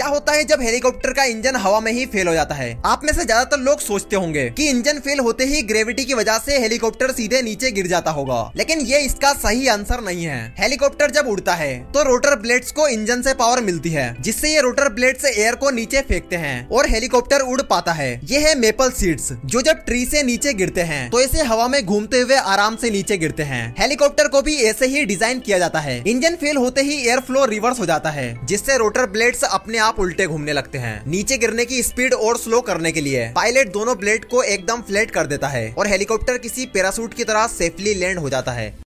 होता है जब हेलीकॉप्टर का इंजन हवा में ही फेल हो जाता है। आप में से ज्यादातर लोग सोचते होंगे कि इंजन फेल होते ही ग्रेविटी की वजह से हेलीकॉप्टर सीधे नीचे गिर जाता होगा, लेकिन ये इसका सही आंसर नहीं है। हेलीकॉप्टर जब उड़ता है तो रोटर ब्लेड्स को इंजन से पावर मिलती है, जिससे ये रोटर ब्लेड्स एयर को नीचे फेंकते हैं और हेलीकॉप्टर उड़ पाता है। ये है मेपल सीड्स, जो जब ट्री से नीचे गिरते हैं तो इसे हवा में घूमते हुए आराम से नीचे गिरते हैं। हेलीकॉप्टर को भी ऐसे ही डिजाइन किया जाता है। इंजन फेल होते ही एयर फ्लो रिवर्स हो जाता है, जिससे रोटर ब्लेड्स अपने आप उल्टे घूमने लगते हैं। नीचे गिरने की स्पीड और स्लो करने के लिए पायलट दोनों ब्लेड को एकदम फ्लैट कर देता है और हेलीकॉप्टर किसी पैराशूट की तरह सेफली लैंड हो जाता है।